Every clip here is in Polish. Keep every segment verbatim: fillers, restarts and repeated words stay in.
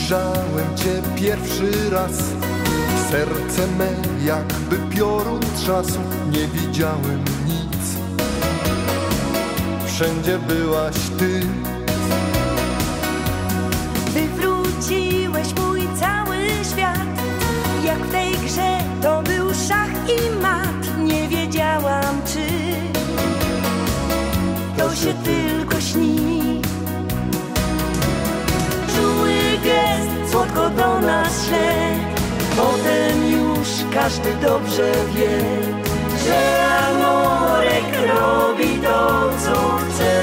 ujrzałem Cię pierwszy raz, serce me jakby piorun trzasł, nie widziałem nic. Wszędzie byłaś Ty. Wywróciłeś mój cały świat, jak w tej grze to był szach i mat. Nie wiedziałam, czy to się tylko śni. Czuły gest słodko do nas szle, potem już każdy dobrze wie, że amorek robi to, co chce.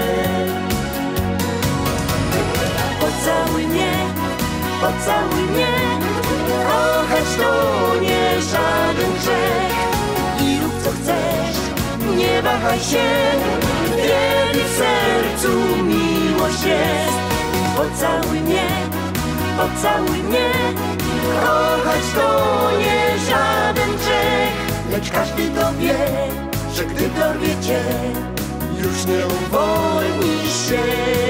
Pocałuj mnie, pocałuj mnie, kochać to nie żaden grzech. I rób co chcesz, nie wahaj się, kiedy w sercu miłość jest. Pocałuj mnie, pocałuj mnie, kochać to nie żaden grzech. Lecz każdy to wie, że gdy dorwie Cię, już nie uwolnisz się.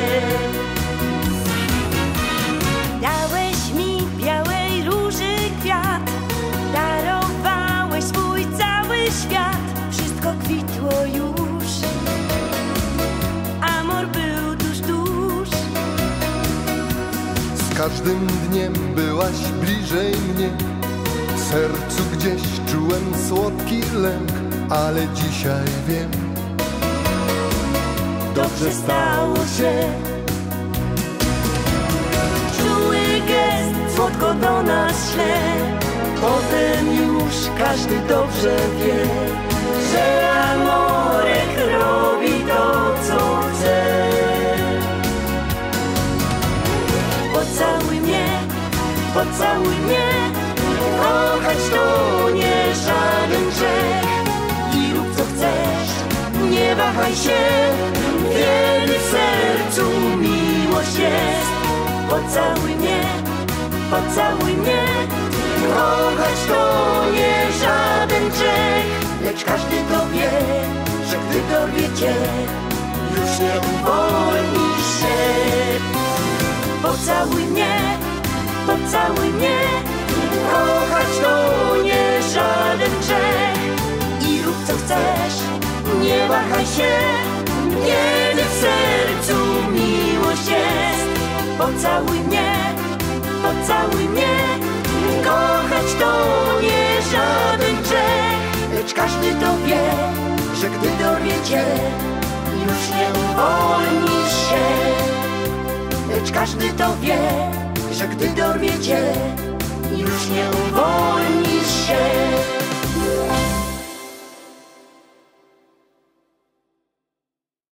Dałeś mi białej róży kwiat, darowałeś swój cały świat. Wszystko kwitło już, amor był tuż, tuż. Z każdym dniem byłaś bliżej mnie, w sercu gdzieś czułem słodki lęk, ale dzisiaj wiem, dobrze stało się. Czuły gest słodko do nas szle, potem już każdy dobrze wie, że amorek robi to, co chce. Pocałuj mnie, pocałuj mnie, kochać to nie żaden grzech. I rób co chcesz, nie wahaj się, kiedy w sercu miłość jest. Pocałuj mnie, pocałuj mnie, kochać to nie żaden grzech. Lecz każdy to wie, że gdy dorwie Cię, już nie uwolnisz się. Pocałuj mnie, pocałuj mnie, kochać to nie żaden grzech. I rób co chcesz, nie wahaj się, kiedy w sercu miłość jest. Pocałuj mnie, pocałuj mnie, kochać to nie żaden grzech. Lecz każdy to wie, że gdy dorwie Cię, już nie uwolnisz się. Lecz każdy to wie, że gdy dorwie Cię, już nie uwolnisz się.